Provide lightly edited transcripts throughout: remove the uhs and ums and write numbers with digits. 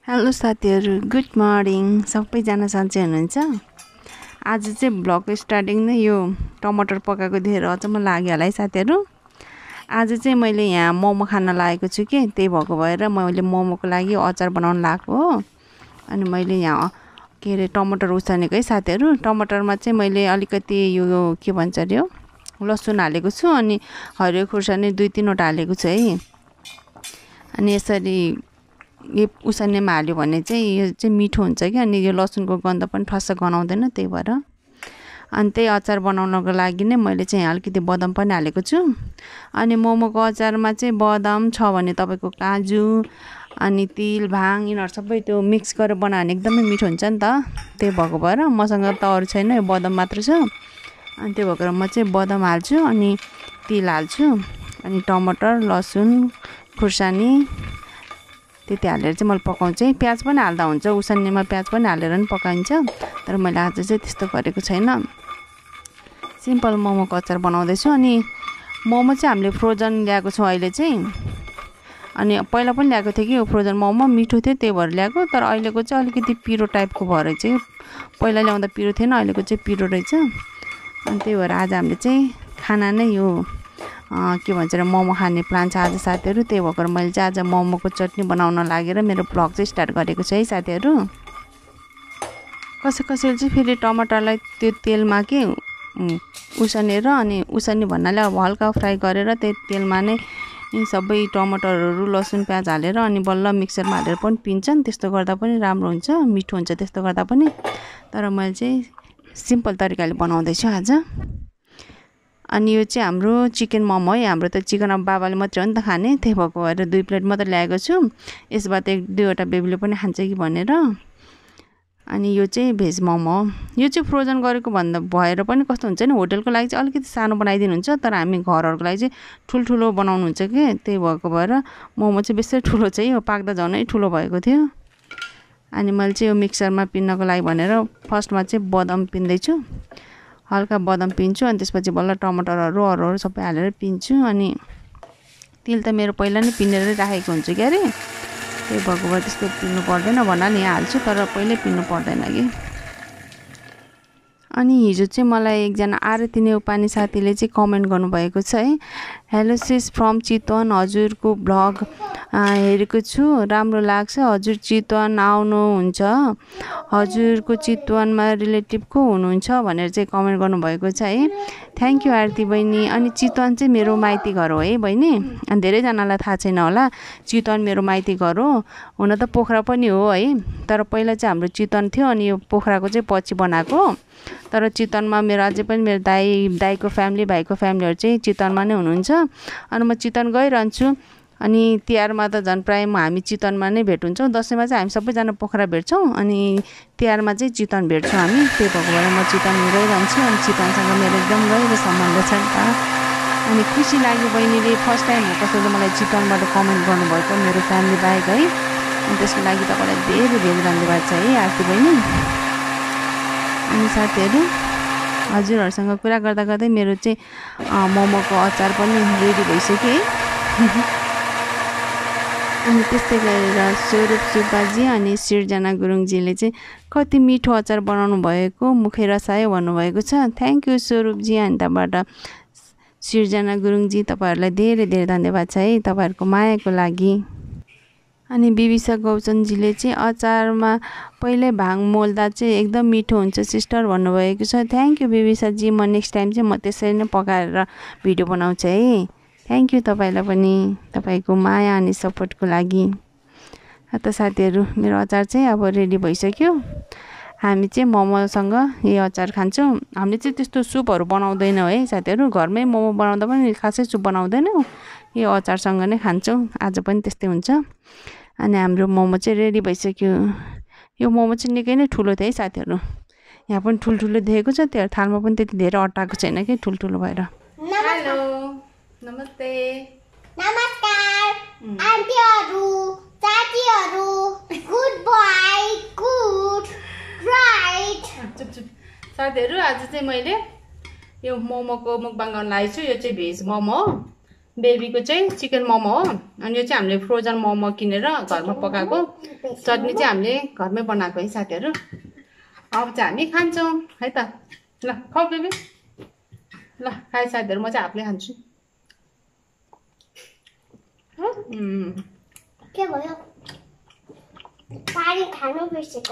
Hello साथीहरु, good morning. सबैजना सन्चै हुनुहुन्छ? आज चाहिँ ब्लग स्टार्टिङ नै यो टमाटर पकाएको देखेर अचम्म लाग्यो होला है साथीहरु। आज चाहिँ मैले यहाँ मोमो खान लागेको छु के, त्यही भएको भएर मैले मोमोको लागि अचार बनाउन लागेको हो। अनि मैले यहाँ के रे टमाटर उसानेको है साथीहरु। टमाटरमा चाहिँ मैले अलिकति यो के भन्छ रे लसुन हालेको छु अनि हरियो खुर्सानी 2-3 वटा हालेको छु है। अनि यसरी यो उसानेमा हाल्यो भने चाहिँ यो चाहिँ मिठो हुन्छ कि, अनि यो लसुनको गन्ध पनि ठस्स गनाउँदैन, त्यही भएर। अनि त्यही अचार बनाउनको लागि नै मैले चाहिँ अलिकति बदाम पनि हालेको छु। अनि मोमोको अचारमा चाहिँ बदाम छ भने तपाईको काजु अनि तिल भाङ यिनीहरु सबै त्यो मिक्स गरेर बनायो भने एकदमै मिठो हुन्छ नि त। त्यही भएको भएर मसँग त अरु छैन, यो बदाम मात्र छ। अनि त्यही भएर म चाहिँ बदाम हाल्छु अनि तिल हाल्छु अनि टमाटर लसुन खुर्सानी त्यति हालेर चाहिँ मैले पकाउँछु है। प्याज पनि हाल्दा हुन्छ, उसान्नेमा प्याज पनि हालेर पनि पकाइन्छ, तर मैले आज चाहिँ त्यस्तो गरेको छैन। सिम्पल मोमोको अचार बनाउँदैछु। अनि मोमो चाहिँ हामीले फ्रोजन ल्याएको छौँ अहिले चाहिँ। अनि पहिला पनि ल्याएको थिएँ कि यो फ्रोजन मोमो, मिठो थियो त्यही भएर ल्याएको। तर अहिलेको चाहिँ अलिकति पिरो टाइपको भएर चाहिँ, पहिला ल्याउँदा पिरो थिएन, अहिलेको चाहिँ पिरो रहेछ। अनि त्यही भएर आज हामीले चाहिँ खाना नै यो के भन्छ र मोमो खाने प्लान छ आज साथीहरु। त्यही भएर मैले चाहिँ आज मोमोको चटनी बनाउन लागेर मेरो ब्लग चाहिँ स्टार्ट गरेको छु है साथीहरु। कसैले चाहिँ फेरि टमाटरलाई त्यो तेलमा के उसानेर अनि उसानी भन्नाले अब हल्का फ्राई गरेर त्यो तेलमा नै सबै टमाटरहरु लसुन प्याज हालेर अनि बल्ल मिक्सरमा हालेर पनि पिन्छन्। त्यस्तो गर्दा पनि राम्रो हुन्छ, मिठो हुन्छ त्यस्तो गर्दा पनि। तर मैले चाहिँ सिम्पल तरिकाले बनाउँदै छु आज। अनि यो चाहिँ हाम्रो चिकन मोमो है। हाम्रो त चिकन अब बाबाले मात्रै हो नि त खाने, त्यही भएको भएर 2 प्लेट मात्र ल्याएको छु। यसबाट 1-2 वटा बेबीले पनि खान्छ कि भनेर। अनि यो चाहिँ भेज मोमो हो। यो चाहिँ फ्रोजन गरेको भन्दा भएर पनि कस्तो हुन्छ नि, होटलको लागि चाहिँ अलिकति सानो बनाइदिनुहुन्छ, तर हामी घरहरुको लागि चाहिँ ठुलठुलो बनाउनुहुन्छ के, त्यही भएको भएर मोमो चाहिँ बेसी ठुलो चाहिँ हो, पाक्दा झनै ठुलो भएको थियो। अनि मैले चाहिँ यो मिक्सरमा पिन्नको लागि भनेर फर्स्टमा चाहिँ बदाम पिन्दै छु, हल्का बदाम पिन्छु अनि त्यसपछि बल्ल टमाटरहरु अरू सबै हालेर पिन्छु। अनि तिल त मेरो पहिला नै पिनेर राखेको हुन्छ के अरे, त्यही भएको भएर त्यस्तो पिन्नु पर्दैन भन्नाले यहाँ हाल्छु, तर पहिल्यै पिन्नु पर्दैन कि। अनि हिजो चाहिँ मलाई एकजना आरती नेउपानी साथीले चाहिँ कमेन्ट गर्नुभएको छ है। हेलो सिस फ्रम चितवन, हजुरको ब्लग हेरेको छु, राम्रो लाग्छ। हजुर चितवन आउनुहुन्छ, हजुरको चितवनमा रिलेटिभ को हुनुहुन्छ भनेर चाहिँ कमेन्ट गर्नुभएको छ है। थ्याङ्क यू आरती बहिनी। अनि चितवन चाहिँ मेरो माइती घर हो है बहिनी। अनि धेरैजनालाई थाहा छैन होला, चितवन मेरो माइती घर हो। हुन त पोखरा पनि हो है, तर पहिला चाहिँ हाम्रो चितवन थियो अनि यो पोखराको चाहिँ पछि बनाएको। तर चितवनमा मेरो अझै पनि मेरो दाइको फ्यामिली भाइको फ्यामिलीहरु चाहिँ चितवनमा नै हुनुहुन्छ। अनि म चितवन गइरहन्छु। अनि तिहारमा त झन् प्राय हामी चितवनमा नै भेट हुन्छौँ। दशैंमा चाहिँ हामी सबैजना पोखरा भेट्छौँ अनि तिहारमा चाहिँ चितवन भेट्छौँ हामी। त्यही भएको भएर म चितवन गइरहन्छु। अनि चितवनसँग मेरो एकदम गहिरो सम्बन्ध छ नि त। अनि खुसी लाग्यो बहिनीले फर्स्ट टाइम हो कसैले मलाई चितवनबाट कमेन्ट गर्नुभएको मेरो फ्यामिली बाहेक है। अनि त्यसको लागि तपाईलाई धेरै धेरै धन्यवाद छ है आरती बहिनी। अनि साथीहरु, हजुरहरुसँग कुरा गर्दा गर्दै मेरो चाहिँ मोमोको अचार पनि रेडी भइसक्यो है। अनि त्यस्तै गरेर स्वरूप सुब्बाजी अनि सिर्जना गुरुङजीले चाहिँ कति मिठो अचार बनाउनु भएको, मुखै रसायो भन्नुभएको छ। थ्याङ्क यू स्वरूपजी। अनि त्यहाँबाट सिर्जना गुरुङजी, तपाईहरुलाई धेरै धेरै धन्यवाद छ है तपाईहरुको मायाको लागि। अनि बिबिसा गौचनजीले चाहिँ अचारमा पहिले भाङ मोल्दा चाहिँ एकदम मिठो हुन्छ सिस्टर भन्नुभएको छ। थ्याङ्क यू बिबिसाजी। म नेक्स्ट टाइम चाहिँ म त्यसरी नै पकाएर भिडियो बनाउँछु है। थ्याङ्क यू तपाईलाई पनि, तपाईको माया अनि सपोर्टको लागि। त साथीहरु, मेरो अचार चाहिँ अब रेडी भइसक्यो। हामी चाहिँ मोमोसँग यो अचार खान्छौँ। हामीले चाहिँ त्यस्तो सुपहरु बनाउँदैनौँ है साथीहरु, घरमै मोमो बनाउँदा पनि खासै सुप बनाउँदैनौँ, यो अचारसँग नै खान्छौँ। आज पनि त्यस्तै हुन्छ। अनि हाम्रो मोमो चाहिँ रेडी भइसक्यो। यो मोमो चाहिँ निकै नै ठुलो थियो है साथीहरु, यहाँ पनि ठुलठुलो देखेको छ, त्यो थालमा पनि त्यति धेरै अटाएको छैन कि ठुलठुलो भएर। हेलो नमस्ते। नमस्कार आन्टीहरु, साथीहरु, गुड बाय, गुड राइट। चुप साथीहरु, आज चाहिँ मैले यो मोमोको मुकबाङ गर्न लागेको छु। यो चाहिँ भेज मोमो हो। बेबीको चाहिँ चिकन मोमो हो अनि यो चाहिँ हामीले फ्रोजन मोमो किनेर घरमा पकाएको चटनी चाहिँ हामीले घरमै बनाएको है साथीहरू अब चाहिँ हामी खान्छौँ है त ल खाऊ बेबी ल खाए साथीहरू म चाहिँ हातले खान्छु के भयो पानी खानु बिर्सेको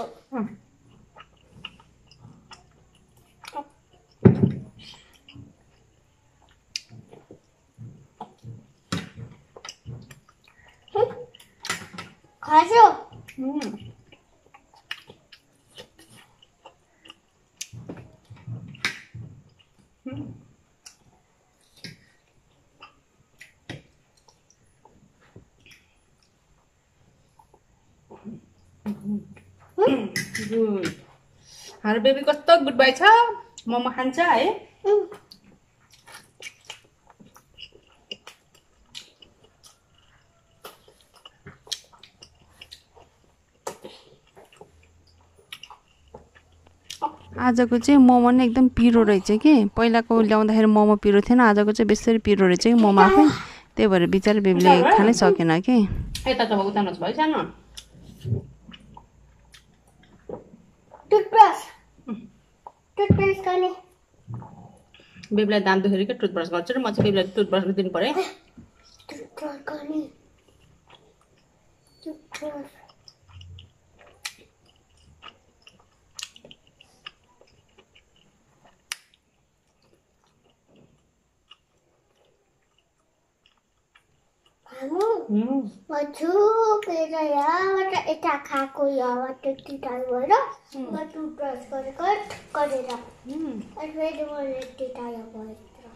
खाजो गुड हाम्रो बेबी कस्तो गुड बाई छ मोमो खान्छ है आजको चाहिँ मोमो नै एकदम पिरो रहेछ कि पहिलाको ल्याउँदाखेरि मोमो पिरो थिएन आजको चाहिँ बेसरी पिरो रहेछ कि मोमो आफै त्यही भएर बिचारा बेबीले खानै सकेन कि यता त उतार्नुहोस् भयो सानो टुथब्रस गर्ने बेबीलाई दाँत दुखेर के टुथब्रस गर्छु र म चाहिँ बेबीलाई टुथब्रस दिनु पर्यो टुथब्रस गर्ने टुथब्रस मजुपेर यता खाएको यहाँ त्यति टाइम भएर म टुथब्रस गरेर अनि फेरि मैले यति टाइम भयो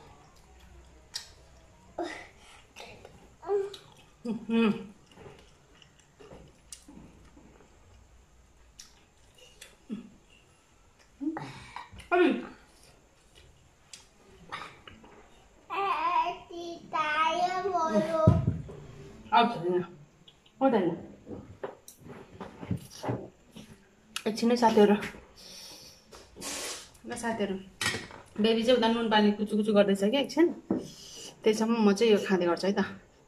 एकछिनै साथीहरू ल साथीहरू बेबी चाहिँ उता नुन पानी कुचु कुचु गर्दैछ कि एकछिन त्यसैसम्म म चाहिँ यो खाँदै गर्छु है त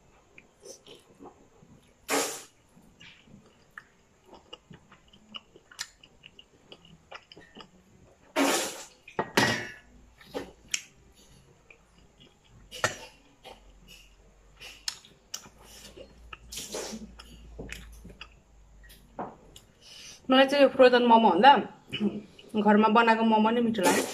मलाई चाहिँ यो फ्रोजन मोमो भन्दा घरमा बनाएको मोमो नै मिठो लाग्यो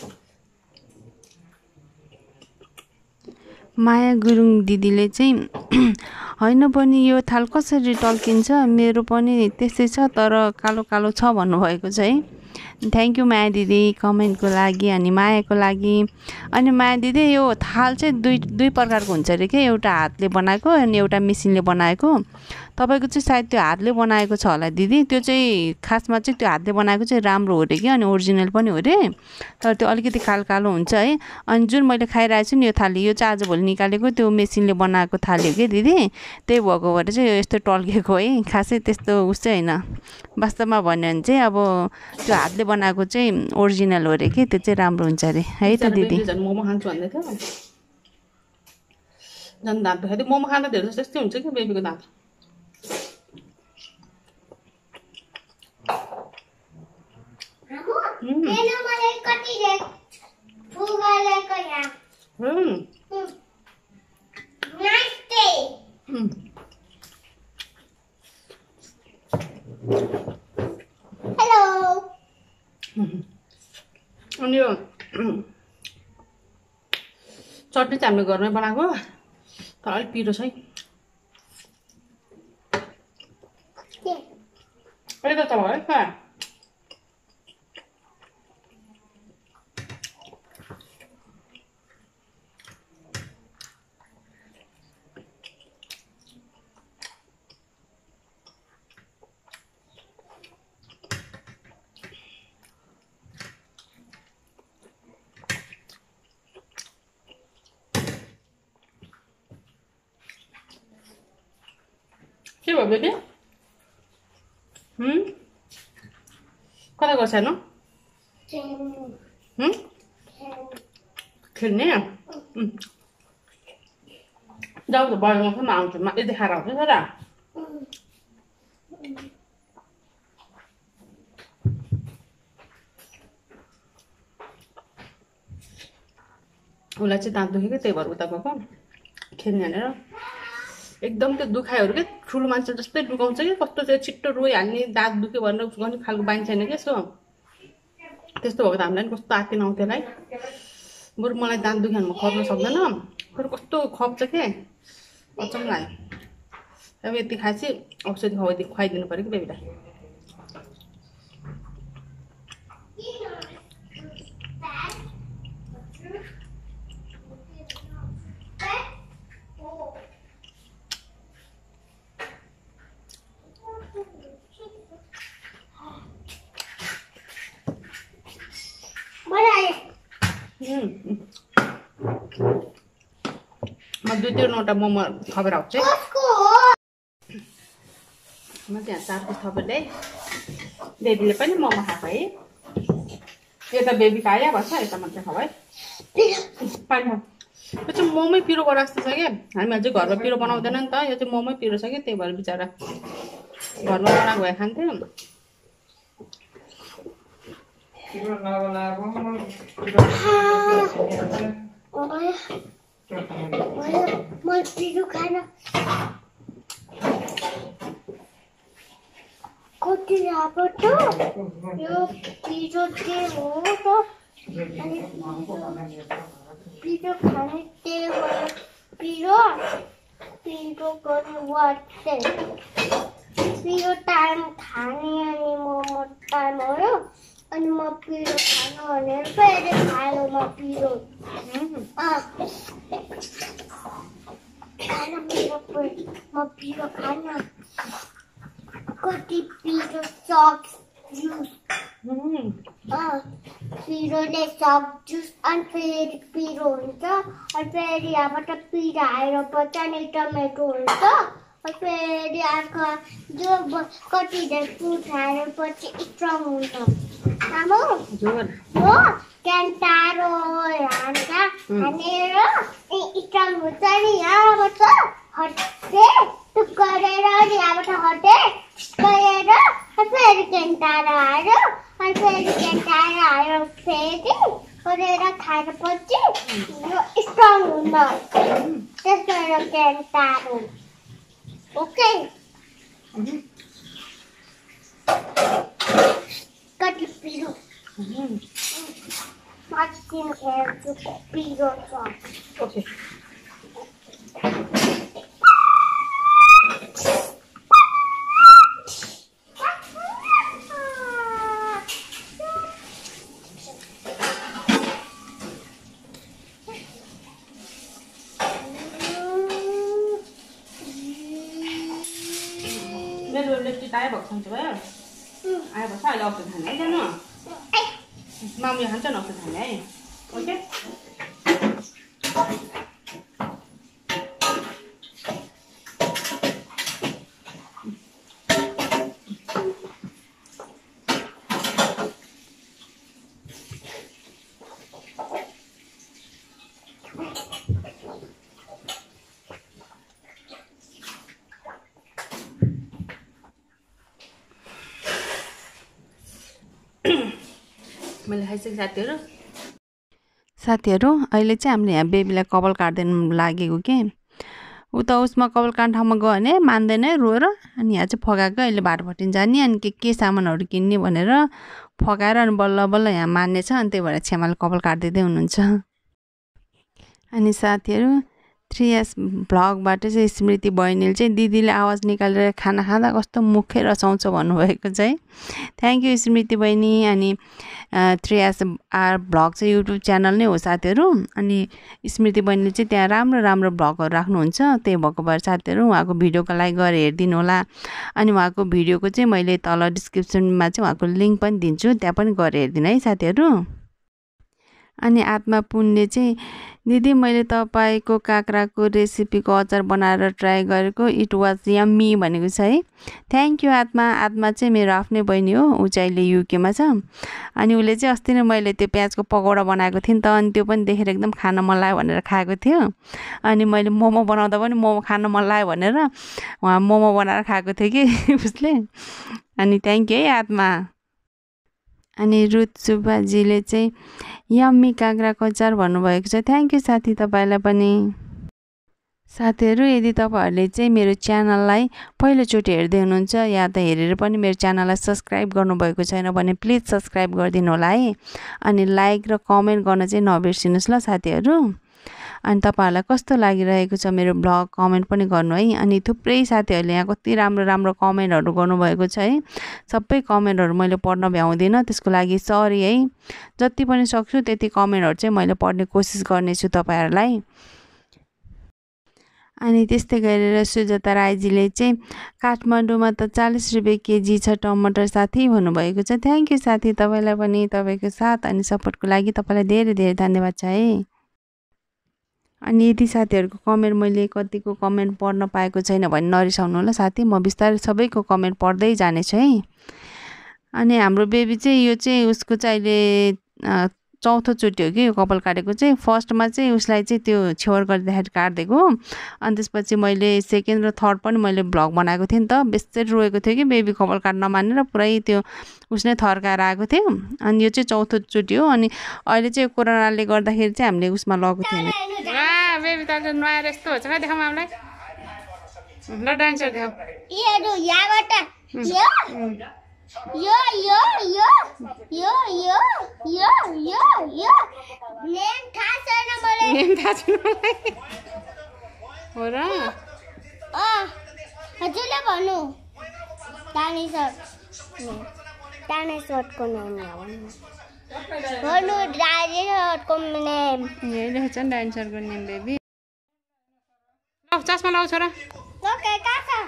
माया गुरुङ दिदीले चाहिँ होइन पनि यो थाल कसरी टल्किन्छ मेरो पनि त्यस्तै छ तर कालो कालो छ भन्नुभएको छ है थ्याङ्क यू माया दिदी कमेन्टको लागि अनि मायाको लागि अनि माया दिदी यो थाल चाहिँ दुई प्रकारको हुन्छ अरे क्या एउटा हातले बनाएको अनि एउटा मेसिनले बनाएको तपाईँको चाहिँ सायद त्यो हातले बनाएको छ होला दिदी त्यो चाहिँ खासमा चाहिँ त्यो हातले बनाएको चाहिँ राम्रो हो अरे कि अनि ओरिजिनल पनि हो अरे तर त्यो अलिकति कालो कालो हुन्छ है अनि जुन मैले खाइरहेको छु नि यो थाली यो चाहिँ आजभोलि निकालेको त्यो मेसिनले बनाएको थाली हो कि दिदी त्यही भएको भएर चाहिँ यो यस्तो टल्केको है खासै त्यस्तो उस चाहिँ होइन वास्तवमा भन्यो भने चाहिँ अब त्यो हातले बनाएको चाहिँ ओरिजिनल हो अरे कि त्यो चाहिँ राम्रो हुन्छ अरे है त दिदी मोमो खान्छु भन्दै थियो झन् दाँत दुखाइदियो मोमो खाँदा धेरै जस्तो यस्तै हुन्छ कि बेबीको दाँत अनि यो चटनी चाहिँ हामीले घरमै बनाएको तर अलिक पिरो छ है अहिले त भयो है के भयो बेबी कता गर्छ हेर्नु खेल्ने जाऊ त बढी मौसममा आउँछु म यति खाएर आउँछु छोरा उसलाई चाहिँ दाँत दुखेको त्यही भएर उता गएको खेल्ने हानेर एकदम त्यो दुखाइहरू के ठुलो मान्छे जस्तै दुखाउँछ कि कस्तो चाहिँ छिट्टो रोइहाल्ने दाँत दुख्यो भनेर गर्ने खालको बानी छैन कि यसो त्यस्तो भएको त हामीलाई पनि कस्तो आत्ति नआउँथ्यो होला है बरु मलाई दाँत दुख्यो भने म खप्न सक्दैन फेरि कस्तो खप्छ के अचम्म लाग्यो अब यति खाएपछि औषधि खुवाइदिनु पऱ्यो कि बेबीलाई म 2-3वटा मोमो थपेर आउँछु है म त्यहाँ 4 पिस थपेर ल्याएँ बेबीले पनि मोमो खाएको है यता बेबी खायो भन्छ यता मात्रै खाऊ है पानी यो चाहिँ मोमै पिरो गराएको जस्तो छ क्या हामीहरू चाहिँ घरमा पिरो बनाउँदैन नि त यो चाहिँ मोमै पिरो छ कि त्यही भएर बिचरा घरमा बनाएको भए खान्थ्यो कति राम्रो त यो पिरो के हो त पिरो खाने त्यही भएर पिरो गर्नु पर्छ पिरो टाइम खाने अनि मोमो टाइम हो अनि म पिरो खानु भनेर फेरि खायो म पिरो म पिरो खान कति पिरो सक्स जुस पिरोले सक्स जुस अनि फेरि पिरो हुन्छ अनि फेरि यहाँबाट पिरो आएर पछि अनि टमेटो हुन्छ अनि फेरि अर्को जो कति फ्रुट खाएर पछि स्ट्रङ हुन्छ आमा हो क्यान्टारो हानेर स्ट्रङ हुन्छ नि यहाँबाट हटे टुक गरेर अनि यहाँबाट हटे गएर फेरि क्यान्टारो आएर अनि फेरि क्यान्टारो आएर फेरि गरेर खाएर पछि यो स्ट्रङ हुन्छ त्यस गरेर क्यान्टारो ओके कति पिरो माथिन हेर्छु पिरो छ ओके मेरो इलेक्ट्रिक आयो भएको सन्चो भयो आयो भन्छ अहिले औषध खाने है जानु मामुले खान्छ नि औषध खाने है ओके मैले खाइसकेँ साथीहरू अहिले चाहिँ हामीले यहाँ बेबीलाई कपाल काट्दैन लागेको के उता उसमा कपाल काट्ने ठाउँमा गयो भने मान्दैन रोएर अनि यहाँ चाहिँ फकाएको अहिले बाटोपट्टि जाने अनि के सामानहरू किन्ने भनेर फकाएर अनि बल्ल बल्ल यहाँ मान्नेछ अनि त्यही भएर छेमाले कपाल काटिदिँदै हुनुहुन्छ अनि साथीहरू 3S भ्लगबाट चाहिँ स्मृति बहिनीले चाहिँ दिदीले आवाज निकालेर खाना खाँदा कस्तो मुखै रसाउँछ भन्नुभएको चाहिँ थ्याङ्क यू स्मृति बहिनी अनि 3S भ्लग चाहिँ युट्युब च्यानल नै हो साथीहरू अनि स्मृति बहिनीले चाहिँ त्यहाँ राम्रो राम्रो भ्लगहरू राख्नुहुन्छ त्यही भएको भएर साथीहरू उहाँको भिडियोको लाइक गरेर हेरिदिनु होला अनि उहाँको भिडियोको चाहिँ मैले तल डिस्क्रिप्सनमा चाहिँ उहाँको लिङ्क पनि दिन्छु त्यहाँ पनि गरेर हेरिदिनु है साथीहरू अनि आत्मा पुण्य चाहिँ दिदी मैले तपाईँको काँक्राको रेसिपीको अचार बनाएर ट्राई गरेको इट वाज यम्मी भनेको छ है। थ्याङ्क यू आत्मा। आत्मा चाहिँ मेरो आफ्नै बहिनी हो, ऊ चाहिँ अहिले युकेमा छ। अनि उसले चाहिँ अस्ति नै मैले त्यो प्याजको पकौडा बनाएको थिएँ नि त, अनि त्यो पनि देखेर एकदम खान मन लाग्यो भनेर खाएको थियो। अनि मैले मोमो बनाउँदा पनि मोमो खान मन लाग्यो भनेर उहाँ मोमो बनाएर खाएको थियो कि उसले। अनि थ्याङ्क यू है आत्मा। अनि रुथ सुब्बाजीले चाहिँ यम्मी काँक्राको अचार भन्नुभएको छ। थ्याङ्क यू साथी, तपाईँलाई पनि। साथीहरू यदि तपाईँहरूले चाहिँ मेरो च्यानललाई पहिलोचोटि हेर्दै हुनुहुन्छ या त हेरेर पनि मेरो च्यानललाई सब्सक्राइब गर्नुभएको छैन भने प्लिज सब्सक्राइब गरिदिनु होला है। अनि लाइक र कमेन्ट गर्न चाहिँ नबिर्सिनुहोस् ल साथीहरू। अनि तपाईँहरूलाई कस्तो लागिरहेको छ मेरो ब्लग कमेन्ट पनि गर्नु है। अनि थुप्रै साथीहरूले यहाँ कति राम्रो राम्रो कमेन्टहरू गर्नुभएको छ है। सबै कमेन्टहरू मैले पढ्न भ्याउँदिनँ, त्यसको लागि सरी है। जति पनि सक्छु त्यति कमेन्टहरू चाहिँ मैले पढ्ने कोसिस गर्नेछु तपाईँहरूलाई। अनि त्यस्तै गरेर सुजाता राईजीले चाहिँ काठमाडौँमा त 40 रुपियाँ केजी छ टमाटर साथी भन्नुभएको छ। थ्याङ्क यू साथी, तपाईँलाई पनि तपाईँको साथ अनि सपोर्टको लागि तपाईँलाई धेरै धेरै धन्यवाद छ है। अनि यदि साथीहरूको कमेन्ट मैले कतिको कमेन्ट पढ्न पाएको छैन भने नरिसाउनु होला साथी, म बिस्तारै सबैको कमेन्ट पढ्दै जानेछु है। अनि हाम्रो बेबी चाहिँ यो चाहिँ उसको चाहिँ अहिले चौथो चोटि हो कि यो कपाल काटेको चाहिँ। फर्स्टमा चाहिँ उसलाई चाहिँ त्यो छेवर गर्दाखेरि काटिदिएको, अनि त्यसपछि मैले सेकेन्ड र थर्ड पनि मैले भ्लग बनाएको थिएँ नि त। बेसरी रोएको थियो कि बेबी कपाल काट्न नमानेर, पुरै त्यो उसले थर्काएर आएको थियो। अनि यो चाहिँ चौथो चोटि हो। अनि अहिले चाहिँ कोरोनाले गर्दाखेरि चाहिँ हामीले उसमा लगेको थिएन। बेबी त नयाँ यस्तो हुन्छ क्या, देखाउँ हामीलाई ल डान्सर देखाऊ। यो यो यो यो यो यो यो यो नेम थाहा छैन मलाई। नेम थाहा छैन मलाई हो र? हजुरले भन्नु। डाइनासोरको नेम भन्नु। डाइनासोरको नेम यही लेखेको छ नि डाइनासोरको नेम बेबी। ल चस्मा लगाऊ छोरा। ओके काका।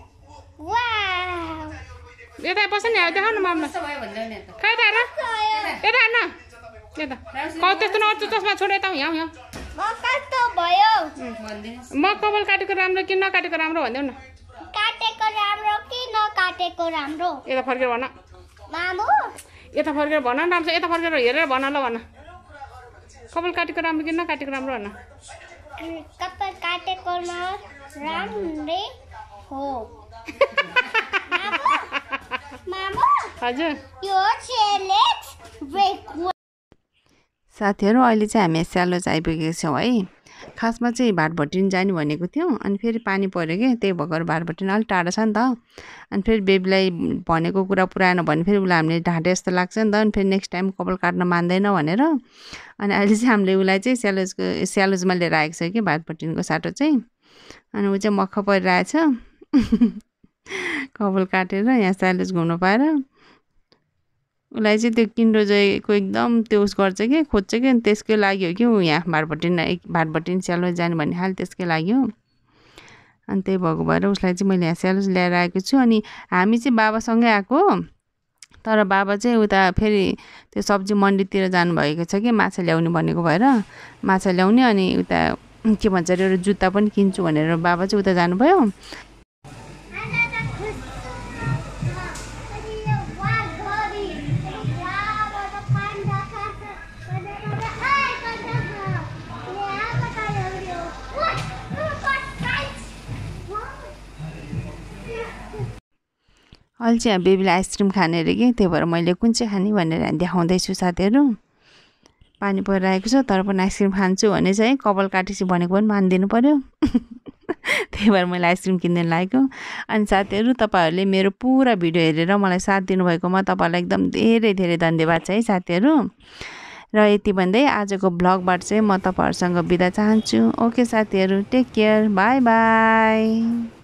वाउ यता बस नि, देखाउ न मामला खै त हेर यता हेर्न यता त्यस्तो नअर्छु चस्मा छोड यता यहाँ यहाँ कस्तो भयो म कपाल काटेको राम्रो कि नकाटेको राम्रो भनिदेऊ न। काटेको राम्रो कि नकाटेको राम्रो? यता फर्केर भन मामु, यता फर्केर भन न राम्रो, यता फर्केर हेरेर भन ल। भन कपाल काटेको राम्रो कि नकाटेको राम्रो भन। कपाल काटेको राम्रै हो। हजुर यो साथीहरू अहिले चाहिँ हामी स्यालोज आइपुगेको छौँ है। खासमा चाहिँ भाटभट्टिन जाने भनेको थियौँ, अनि फेरि पानी पऱ्यो कि त्यही भएर भाटभट्टिन अलिक टाढा छ नि त। अनि फेरि बेबीलाई भनेको कुरा पुऱ्याएन भने फेरि उसलाई हामीले ढाँटे जस्तो लाग्छ नि त। अनि फेरि नेक्स्ट टाइम कपाल काट्न मान्दैन भनेर अनि अहिले चाहिँ हामीले उसलाई चाहिँ स्यालोजमा लिएर आएको छ कि भाटभट्टिनको साटो चाहिँ। अनि ऊ चाहिँ मक्ख परिरहेछ कपाल काटेर यहाँ स्यालोज घुम्नु पाएर। उसलाई चाहिँ त्यो किन्डोजयको एकदम त्यो उस गर्छ कि खोज्छ कि, त्यसकै लागि हो कि ऊ यहाँ भाटभट्टिन स्यालोज जाने भन्ने खालि त्यसकै लागि हो। अनि त्यही भएको भएर उसलाई चाहिँ मैले यहाँ स्यालोज ल्याएर आएको छु। अनि हामी चाहिँ बाबासँगै आएको, तर बाबा चाहिँ उता फेरि त्यो सब्जी मन्डीतिर जानुभएको छ कि माछा ल्याउने भनेको भएर माछा ल्याउने। अनि उता के भन्छ अरे एउटा जुत्ता पनि किन्छु भनेर बाबा चाहिँ उता जानुभयो। अहिले चाहिँ बेबीलाई आइसक्रिम खाने अरे कि, त्यही भएर मैले कुन चाहिँ खाने भनेर देखाउँदैछु साथीहरू। पानी परिरहेको छ तर पनि आइसक्रिम खान्छु भने चाहिँ कपाल काटेपछि भनेको पनि मानिदिनु पर्यो त्यही भएर मैले आइसक्रिम किन्दैन लागेको। अनि साथीहरू तपाईँहरूले मेरो पुरा भिडियो हेरेर मलाई साथ दिनुभएकोमा तपाईँहरूलाई एकदम धेरै धेरै धन्यवाद छ है साथीहरू। र यति भन्दै आजको ब्लगबाट चाहिँ म तपाईँहरूसँग बिदा चाहन्छु। ओके साथीहरू, टेक केयर, बाई बाई।